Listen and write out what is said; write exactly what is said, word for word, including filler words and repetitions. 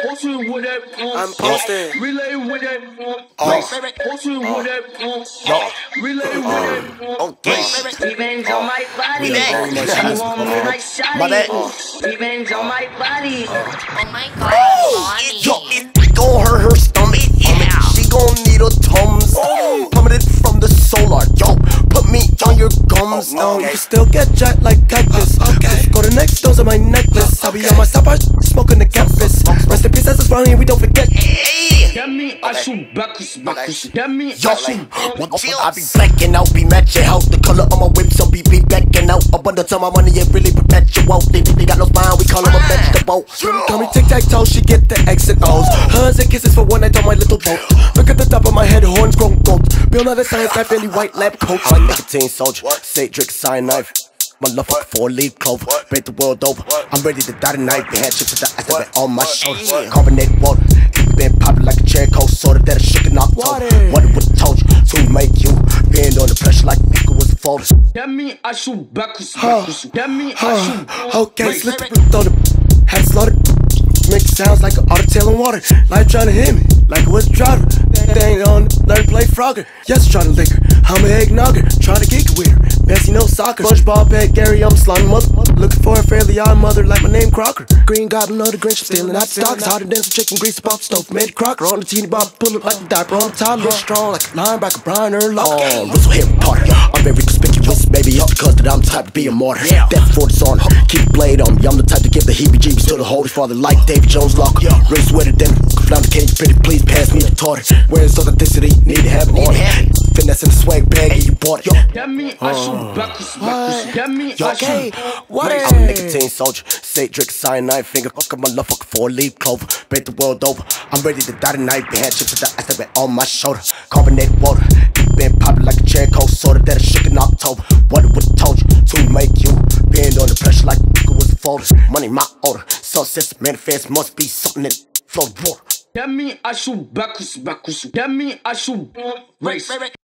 I'm posting. Relay with it. Posting with it. Relay with it. Okay. Revenge on my body. We back. You want me like My bad. Shotty. Revenge on my body. Oh my god, Yo, Lonnie. it gon' hurt her stomach. Yeah. She gon' need a Tums. Plummeted from the solar. Yo, put me on your gums. No, you can still get jacked like cactus. Just go to next, those are my necklace. I'll be on my stop, smoking the campus. Rest in peace, that's Ronnie, and we don't forget. Demi aşum bakus bakus. Demi Yo, aşum. I be blacking out, be matching out. The color of my whip, some be be backing out. A bundle to my money, it really perpetual. They, they got no spine, we call them a vegetable. Call me tic-tac-toe, she get the X and O's. Hugs and kisses for one night on my little boat. Look at the top of my head, horns grown gold. Build another science guy, Fendi white lab coat. I'm a nicotine soldier, say drink cyanide. My love for four leaf clover, break the world over. I'm ready to die tonight. They had chicks with the ice that went on my shoulders. Carbonated water, people been popping like a cherry coke soda that I shook in October. What it would've told you to make you bend on the pressure like it was a folder. Demi aşum bakus bakus. Demi aşum. Okay, slit the root on the had slaughtered. Make sounds like an otter tail in water. Life trying to hit me, like it was a driver. They ain't on, learn to play Frogger. Yes, trying to lick her. I'm a eggnogger, trying to geek with her. Bessie no soccer. SpongeBob, Pet Gary, I'm slime mother. Looking for a fairly odd mother like my name Crocker. Green Goblin of the Grinch, stealing out stocks. Hotter than some chicken grease up off the stove. Made Crocker on the teeny bob, pulling like the diaper on the top. Look strong like a linebacker, Brian Urlacher. Oh, Russell here retarded. I'm very conspicuous, maybe it's because that I'm the type to be a martyr. Death for the on, keep the blade on me. I'm the type to give the heebie-jeebies to the Holy Father like Davy Jones Locker. Race with it, then flounder, can you pretty please pass me the tartar? Where's authenticity? Need to have on it. Finesse in the swag bag, and you bought it. Demi aşum bakus bakus. Demi Okay, aşum. what is I'm a nicotine soldier, say drink cyanide, finger fuck up my love, fuck four leaf clover, break the world over. I'm ready to die tonight. They had chicks with the ice that went on my shoulder. Carbonated water, people been popping like a cherry coke soda that I shook in October. What it would've told you to make you bend on the pressure like it was a folder. Money my order, success manifest must be something that float water. Demi aşum bakus bakus. Demi aşum. Race.